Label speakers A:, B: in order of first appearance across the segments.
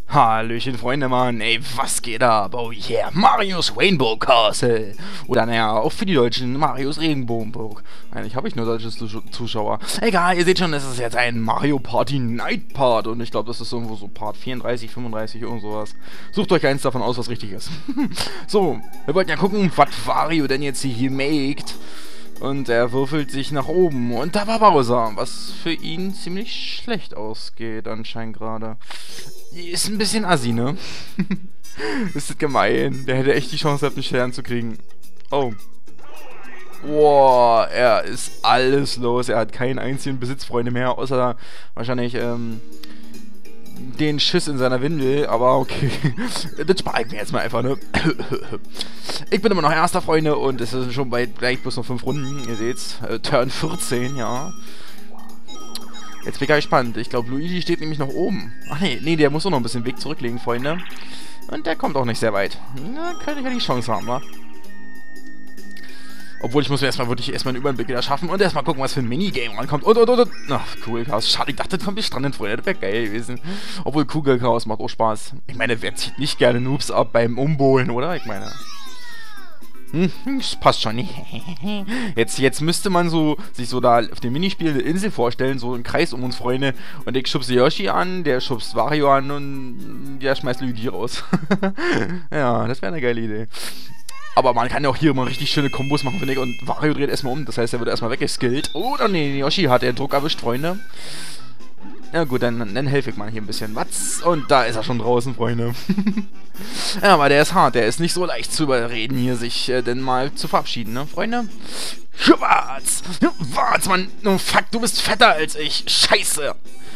A: Hallöchen, Freunde, Mann. Ey, was geht ab? Oh yeah, Marios Rainbow Castle. Oder naja, auch für die Deutschen, Marios Regenbogenburg. Eigentlich habe ich nur deutsche Zuschauer. Egal, ihr seht schon, es ist jetzt ein Mario Party Night Part. Und ich glaube, das ist irgendwo so Part 34, 35, irgend sowas. Sucht euch eins davon aus, was richtig ist. So, wir wollten ja gucken, was Wario denn jetzt hier maked. Und er würfelt sich nach oben. Und da war Bowser, was für ihn ziemlich schlecht ausgeht anscheinend gerade. Ist ein bisschen assi, ne? Ist gemein. Der hätte echt die Chance gehabt, einen Stern zu kriegen. Oh. Boah, er ist alles los. Er hat keinen einzigen Besitzfreunde mehr, außer wahrscheinlich, den Schiss in seiner Windel, aber okay. Das spare ich mir jetzt mal einfach, ne? Ich bin immer noch erster, Freunde, und es sind schon bald gleich bloß noch 5 Runden. Ihr seht's. Turn 14, ja. Jetzt bin ich gespannt. Ich glaube, Luigi steht nämlich noch oben. Ach nee, der muss auch noch ein bisschen Weg zurücklegen, Freunde. Und der kommt auch nicht sehr weit. Na, könnte ich ja die Chance haben, wa? Obwohl, ich muss mir erstmal einen Überblick wieder schaffen und erstmal gucken, was für ein Minigame rankommt. Und. Ach, Kugelchaos. Schade, ich dachte, das kommt stranden, Freunde. Das wäre geil gewesen. Obwohl, Kugelchaos macht auch Spaß. Ich meine, wer zieht nicht gerne Noobs ab beim Umbohlen, oder? Ich meine... das passt schon. Jetzt müsste man sich so da auf dem Minispiel eine Insel vorstellen, so einen Kreis um uns, Freunde. Und ich schubse Yoshi an, der schubst Wario an und der schmeißt Luigi raus. Ja, das wäre eine geile Idee. Aber man kann ja auch hier mal richtig schöne Kombos machen, finde ich. Und Wario dreht erstmal um, das heißt, er wird erstmal weggeskillt. Oder nee, Yoshi hat den Druck erwischt, Freunde. Ja gut, dann helfe ich mal hier ein bisschen. Was? Und da ist er schon draußen, Freunde. Ja, aber der ist hart. Der ist nicht so leicht zu überreden, hier sich denn mal zu verabschieden, ne, Freunde? Schwarz! Warz, Mann! Oh, fuck, du bist fetter als ich. Scheiße!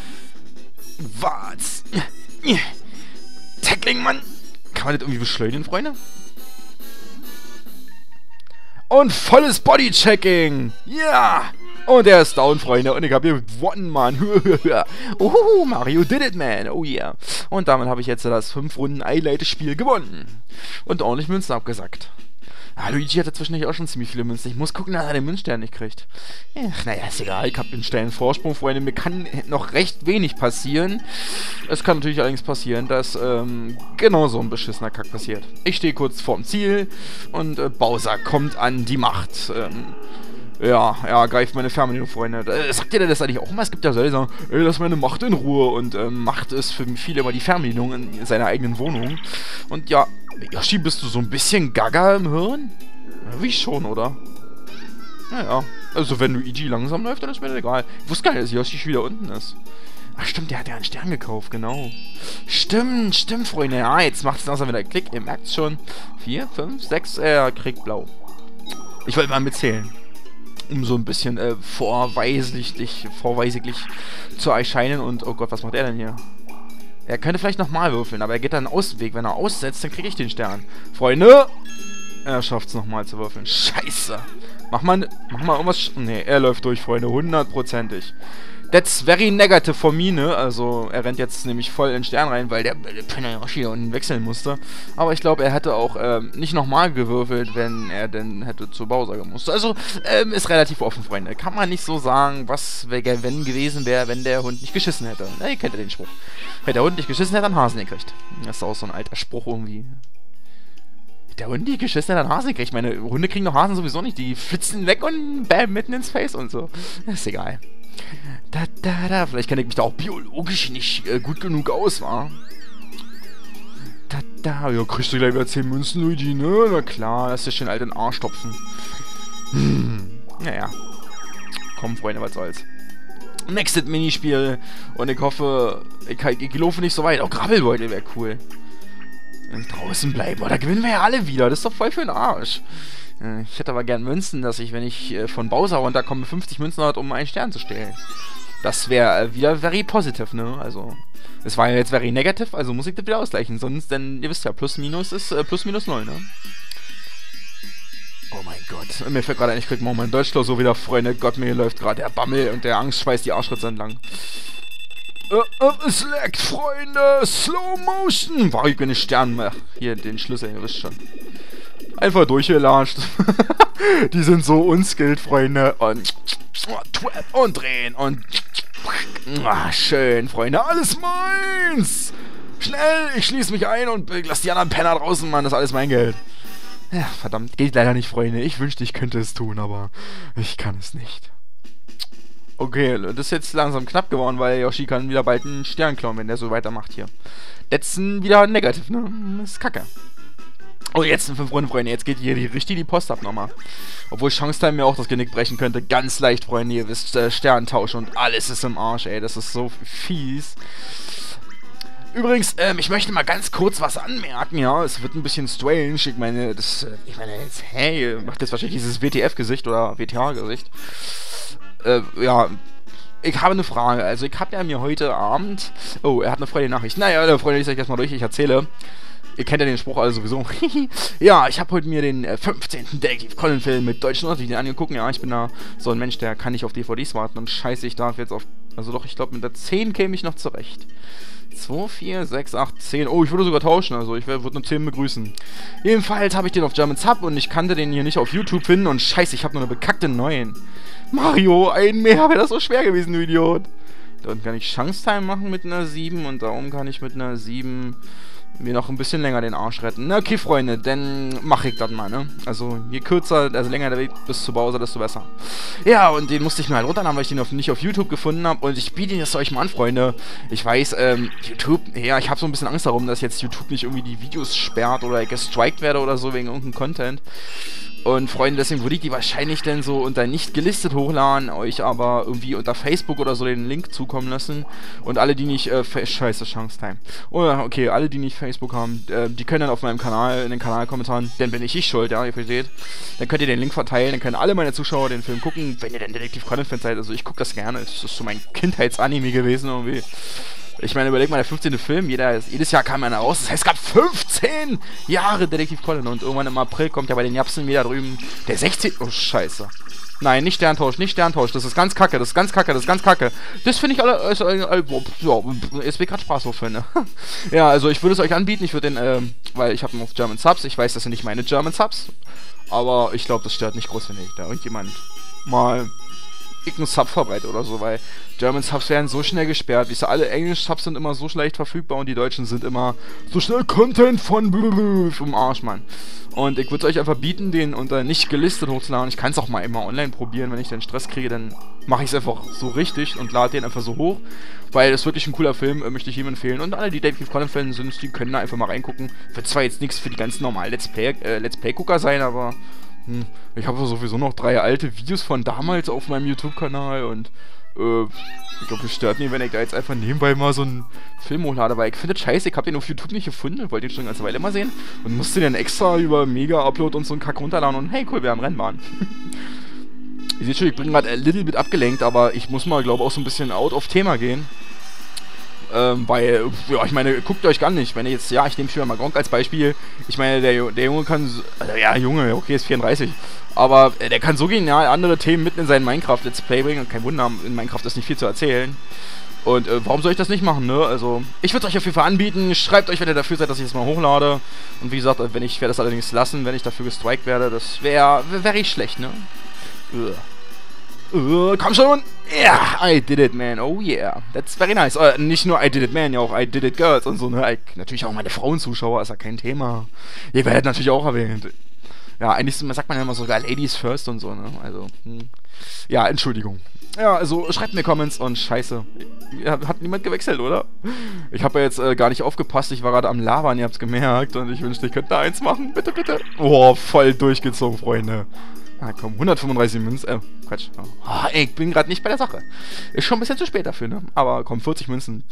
A: Warz! Tackling, Mann! Kann man das irgendwie beschleunigen, Freunde? Und volles Bodychecking! Ja! Und er ist down, Freunde. Und ich habe hier gewonnen, Mann. Mario did it, man. Oh yeah. Und damit habe ich jetzt das 5-Runden-Eileite-Spiel gewonnen. Und ordentlich Münzen abgesackt. Ah, Luigi hatte zwischendurch auch schon ziemlich viele Münzen. Ich muss gucken, dass er den Münzstern nicht kriegt. Ach, naja, ist egal. Ich habe den Stern Vorsprung, Freunde. Mir kann noch recht wenig passieren. Es kann natürlich allerdings passieren, dass genau so ein beschissener Kack passiert. Ich stehe kurz vorm Ziel und Bowser kommt an die Macht. Ja, greift meine Fernbedienung, Freunde. Sagt ihr denn das eigentlich auch mal? Es gibt ja Leute, die sagen, ey, lass meine Macht in Ruhe. Und Macht ist für viele immer die Fernbedienung in seiner eigenen Wohnung. Und ja, Yoshi, bist du so ein bisschen gaga im Hirn? Ja, wie schon, oder? Naja, also wenn Luigi langsam läuft, dann ist mir das egal. Ich wusste gar nicht, dass Yoshi schon wieder unten ist. Ach stimmt, der hat ja einen Stern gekauft, genau. Stimmt, Freunde. Ja, jetzt macht es langsam wieder Klick. Ihr merkt es schon. 4, 5, 6, er kriegt blau. Ich wollte mal mitzählen. Um so ein bisschen vorweislich zu erscheinen. Und, oh Gott, was macht er denn hier? Er könnte vielleicht nochmal würfeln, aber er geht dann einen Außenweg. Wenn er aussetzt, dann kriege ich den Stern. Freunde! Er schafft es nochmal zu würfeln. Scheiße! Mach mal irgendwas... Nee, er läuft durch, Freunde. 100%ig. That's very negative for me, ne? Also, er rennt jetzt nämlich voll in den Stern rein, weil der Penner Yoshi unten wechseln musste. Aber ich glaube, er hätte auch nicht nochmal gewürfelt, wenn er denn hätte zu Bowser gemusst. Also, ist relativ offen, Freunde. Kann man nicht so sagen, was wenn gewesen wäre, wenn der Hund nicht geschissen hätte. Na, ihr kennt ja den Spruch. Wenn der Hund nicht geschissen hätte, dann Hasen gekriegt. Das ist auch so ein alter Spruch irgendwie. Der Hund nicht geschissen hat, dann Hasen gekriegt. Meine Hunde kriegen doch Hasen sowieso nicht. Die flitzen weg und bam, mitten ins Face und so. Ist egal. Vielleicht kenne ich mich da auch biologisch nicht gut genug aus, wa? Ja, kriegst du gleich wieder 10 Münzen, Luigi, ne? Na klar, lass dir schön alt in den Arsch stopfen. Naja. Komm, Freunde, was soll's. Nächstes Minispiel. Und ich hoffe, ich laufe nicht so weit. Oh, Grabbelbeutel wäre cool. Wenn ich draußen bleibe. Oh, da gewinnen wir ja alle wieder. Das ist doch voll für den Arsch. Ich hätte aber gern Münzen, dass ich, wenn ich von Bowser runterkomme, 50 Münzen hat, um einen Stern zu stehlen. Das wäre wieder very positive, ne? Also, es war ja jetzt very negative, also muss ich das wieder ausgleichen. Sonst, denn ihr wisst ja, plus minus ist plus minus 0, ne? Oh mein Gott. Mir fällt gerade ein, ich krieg mal mein Deutschklausur wieder, Freunde. Gott, mir läuft gerade der Bammel und der Angst schweißt die Arschritze entlang. Es leckt, Freunde! Slow Motion! War ich bin ein Stern. Hier, den Schlüssel, ihr wisst schon. Einfach durchgelatscht. Die sind so unskilled, Freunde. Und drehen und... schön, Freunde. Alles meins! Schnell, ich schließe mich ein und lass die anderen Penner draußen, Mann, das ist alles mein Geld. Ja, verdammt, geht leider nicht, Freunde. Ich wünschte, ich könnte es tun, aber ich kann es nicht. Okay, das ist jetzt langsam knapp geworden, weil Yoshi kann wieder bald einen Stern klauen, wenn der so weitermacht hier. Letzten wieder negativ, ne? Das ist kacke. Oh, jetzt sind 5 Runden, Freunde. Jetzt geht hier richtig die Post ab nochmal. Obwohl Chance Time mir auch das Genick brechen könnte. Ganz leicht, Freunde. Ihr wisst, Sterntausch und alles ist im Arsch, ey. Das ist so fies. Übrigens, ich möchte mal ganz kurz was anmerken, ja. Es wird ein bisschen strange. Ich meine, jetzt, hey, macht jetzt wahrscheinlich dieses WTF-Gesicht oder WTH-Gesicht. Ja. Ich habe eine Frage. Also, ich habe ja mir heute Abend... Oh, er hat eine freudige Nachricht. Naja, Freunde, ich sage erstmal durch. Ich erzähle... Ihr kennt ja den Spruch alle sowieso. Ja, ich habe heute mir den 15. Detektiv Conan-Film mit deutschen Untertiteln angeguckt. Ja, ich bin da so ein Mensch, der kann nicht auf DVDs warten. Und scheiße, ich darf jetzt auf... Also doch, ich glaube, mit der 10 käme ich noch zurecht. 2, 4, 6, 8, 10. Oh, ich würde sogar tauschen. Also ich würde eine 10 begrüßen. Jedenfalls habe ich den auf German Sub und ich kannte den hier nicht auf YouTube finden. Und scheiße, ich habe nur eine bekackte 9. Mario, ein mehr, wäre das so schwer gewesen, du Idiot. Da unten kann ich Chance Time machen mit einer 7 und da oben kann ich mit einer 7... mir noch ein bisschen länger den Arsch retten. Na okay, Freunde, dann mache ich das mal, ne? Also, je kürzer, also länger der Weg bis zu Bowser, desto besser. Ja, und den musste ich mir halt runterladen, weil ich den nicht auf YouTube gefunden habe. Und ich biete das euch mal an, Freunde. Ich weiß, YouTube, ja, ich habe so ein bisschen Angst darum, dass jetzt YouTube nicht irgendwie die Videos sperrt oder gestrikt werde oder so wegen irgendeinem Content. Und Freunde, deswegen würde ich die wahrscheinlich dann so unter nicht gelistet hochladen, euch aber irgendwie unter Facebook oder so den Link zukommen lassen. Und alle, die nicht, scheiße, Chance Time. Oh, okay, alle, die nicht Facebook haben, die können dann auf meinem Kanal, in den Kanalkommentaren, dann bin ich schuld, ja, ihr versteht. Dann könnt ihr den Link verteilen, dann können alle meine Zuschauer den Film gucken, wenn ihr denn Detektiv Conan-Fan seid. Also ich gucke das gerne, es ist so mein Kindheitsanime gewesen irgendwie. Ich meine, überleg mal, der 15. Film, jedes Jahr kam einer raus. Das heißt, es gab 15 Jahre Detektiv Conan. Und irgendwann im April kommt ja bei den Japsen wieder drüben der 16. Oh, scheiße. Nein, nicht Sterntausch, nicht Sterntausch. Das ist ganz kacke, das ist ganz kacke, das ist ganz kacke. Das finde ich alle... ja, es wird gerade Spaß auf, ne? Ja, also ich würde es euch anbieten. Ich würde den, weil ich habe ihn auf German Subs. Ich weiß, das sind nicht meine German Subs. Aber ich glaube, das stört nicht groß, wenn ich da irgendjemand mal... einen Sub verbreitet oder so, weil German Subs werden so schnell gesperrt. Wie alle englischen Subs sind immer so schlecht verfügbar und die deutschen sind immer so schnell Content von vom Arsch, Mann. Und ich würde euch einfach bieten, den unter nicht gelistet hochzuladen. Ich kann es auch mal immer online probieren, wenn ich dann Stress kriege, dann mache ich es einfach so richtig und lade den einfach so hoch, weil das ist wirklich ein cooler Film, möchte ich ihm empfehlen. Und alle, die Detektiv Conan-Fans sind, die können da einfach mal reingucken. Wird zwar jetzt nichts für die ganzen normalen Let's Play-Gucker sein, aber ich habe sowieso noch 3 alte Videos von damals auf meinem YouTube-Kanal und ich glaube, es stört nicht, wenn ich da jetzt einfach nebenbei mal so einen Film hochlade, weil ich finde das scheiße, ich habe den auf YouTube nicht gefunden und wollte den schon eine ganze Weile mal sehen und musste den extra über Mega-Upload und so einen Kack runterladen und hey, cool, wir haben Rennbahn. Ihr seht schon, ich bin gerade ein little bit abgelenkt, aber ich muss mal, glaube ich, auch so ein bisschen out of Thema gehen. Weil, ja, ich meine, guckt euch gar nicht, wenn ihr jetzt, ja, ich nehme schon mal Gronk als Beispiel, ich meine, der Junge kann, also, ja, Junge, okay, ist 34, aber der kann so genial andere Themen mitten in seinen Minecraft-Let's Play bringen und kein Wunder, in Minecraft ist nicht viel zu erzählen. Und warum soll ich das nicht machen, ne? Also, ich würde es euch auf jeden Fall anbieten, schreibt euch, wenn ihr dafür seid, dass ich das mal hochlade. Und wie gesagt, wenn ich werde das allerdings lassen, wenn ich dafür gestrikt werde, das wäre richtig schlecht, ne? Komm schon! Yeah, I did it, man. Oh yeah. That's very nice. Nicht nur I did it, man, ja auch I did it, girls und so, ne? Natürlich auch meine Frauenzuschauer, ist ja kein Thema. Ihr werdet natürlich auch erwähnt. Ja, eigentlich sagt man ja immer sogar Ladies first und so, ne? Also, ja, Entschuldigung. Ja, also schreibt mir Comments und scheiße. Hat niemand gewechselt, oder? Ich habe ja jetzt gar nicht aufgepasst. Ich war gerade am Labern, ihr habt's gemerkt. Und ich wünschte, ich könnte da eins machen. Bitte, bitte. Oh, voll durchgezogen, Freunde. Ah, komm, 135 Münzen. Quatsch. Oh, ey, ich bin gerade nicht bei der Sache. Ist schon ein bisschen zu spät dafür, ne? Aber komm, 40 Münzen.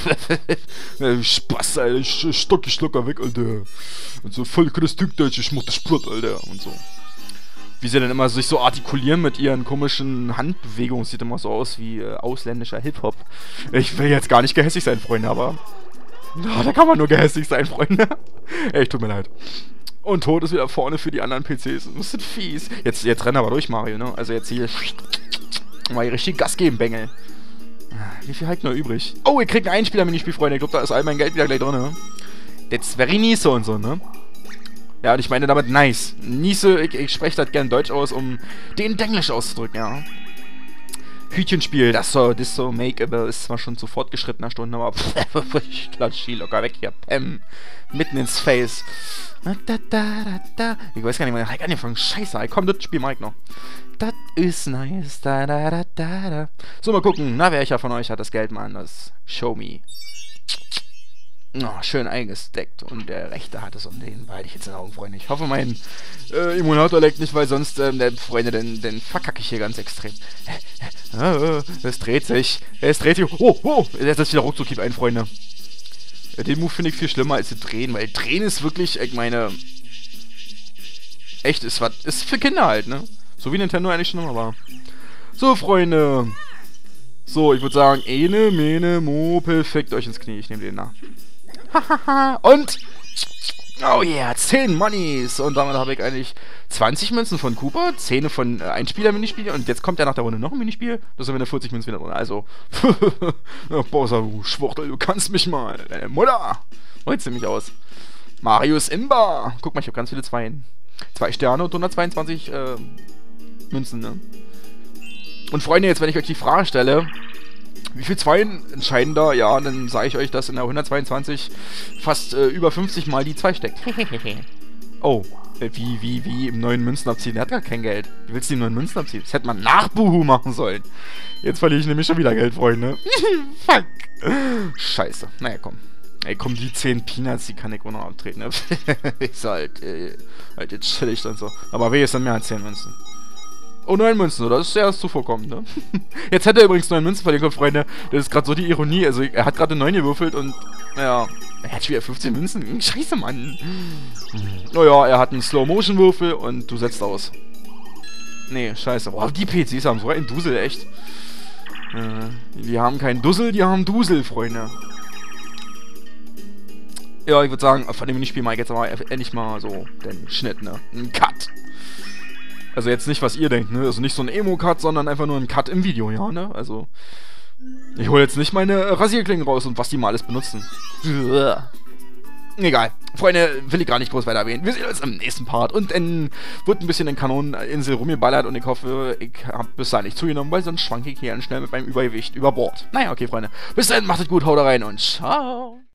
A: Spaß, Alter. Stock, ich schlucker weg, Alter. Und so voll Christückdeutsch, ich mach das Sport, Alter. Und so. Wie sie dann immer sich so artikulieren mit ihren komischen Handbewegungen. Sieht immer so aus wie ausländischer Hip-Hop. Ich will jetzt gar nicht gehässig sein, Freunde, aber... Oh, da kann man nur gehässig sein, Freunde. Ey, tut mir leid. Und Tod ist wieder vorne für die anderen PCs. Das ist fies. Jetzt renn aber durch, Mario, ne? Also jetzt hier... Mal hier richtig Gas geben, Bengel. Wie viel halt noch übrig? Oh, ihr kriegt ein Einspieler-Minispiel, Freunde. Ich glaube, da ist all mein Geld wieder gleich drin, ne? That's very nice und so, ne? Ja, und ich meine damit nice. Nice, ich spreche das gern Deutsch aus, um den Englisch auszudrücken, ja. Hütchenspiel, das so Makeable ist zwar schon zu fortgeschrittener Stunde, aber ich klatsch die locker weg hier. Mitten ins Face. Ich weiß gar nicht, wann ich angefangen. Scheiße, komm, das Spiel mag ich noch. Das ist nice. So, mal gucken. Na, welcher von euch hat das Geld, Mann? Das Show me. Oh, schön eingesteckt. Und der Rechte hat es, und den behalte ich jetzt in den Augen, Freunde. Ich hoffe, mein Emulator leckt nicht, weil sonst, Freunde, den verkacke ich hier ganz extrem. Es dreht sich. Es dreht sich. Oh, jetzt ist wieder ruckzuck ein, Freunde. Den Move finde ich viel schlimmer als das Drehen, weil Drehen ist wirklich, ich meine, echt, ist für Kinder halt, ne? So wie Nintendo eigentlich schon immer war. So, Freunde. So, ich würde sagen, ene, mene, mo, perfekt euch ins Knie. Ich nehme den da. Und, oh yeah, 10 Moneys. Und damit habe ich eigentlich 20 Münzen von Cooper, 10 von Einspieler-Minispiel. Und jetzt kommt ja nach der Runde noch ein Minispiel. Das sind wieder 40 Münzen wieder drin. Also, Bowser, du Schwuchtel, du kannst mich mal. Deine Mutter. Heute ziemlich aus. Marius Imba. Guck mal, ich habe ganz viele 2 Sterne und 122 Münzen, ne? Und Freunde, jetzt wenn ich euch die Frage stelle, wie viel 2 entscheiden da? Ja, dann sage ich euch, dass in der 122 fast über 50 Mal die 2 steckt. Oh, wie im neuen Münzen abziehen? Der hat gar kein Geld. Wie willst du die neuen Münzen abziehen? Das hätte man nach Buhu machen sollen. Jetzt verliere ich nämlich schon wieder Geld, Freunde. Fuck. Scheiße. Naja, komm. Ey, komm, die 10 Peanuts, die kann ich auch noch abtreten. Ne? Ist halt jetzt chillig und so. Aber wehe, ist dann mehr als 10 Münzen. Oh, 9 Münzen, oder? Das ist ja zuvorkommend, ne? Jetzt hat er übrigens 9 Münzen verliehen, Freunde. Das ist gerade so die Ironie. Also, er hat gerade eine 9 gewürfelt und, naja, er hat schon wieder 15 Münzen. Scheiße, Mann. Naja, er hat einen Slow-Motion-Würfel und du setzt aus. Nee, scheiße. Boah, die PCs haben so einen Dusel, echt. Die haben keinen Dussel, die haben Dusel, Freunde. Ja, ich würde sagen, von dem Minispiel mache ich jetzt aber endlich mal so den Schnitt, ne? Ein Cut. Also jetzt nicht, was ihr denkt, ne? Also nicht so ein Emo-Cut, sondern einfach nur ein Cut im Video, ja, ne? Also, ich hole jetzt nicht meine Rasierklingen raus und was die mal alles benutzen. Egal. Freunde, will ich gar nicht groß weiter erwähnen. Wir sehen uns im nächsten Part. Und dann wird ein bisschen in Kanoneninsel rumgeballert und ich hoffe, ich habe bis dahin nicht zugenommen, weil sonst schwanke ich hier schnell mit meinem Übergewicht über Bord. Naja, okay, Freunde. Bis dann, macht es gut, haut rein und ciao.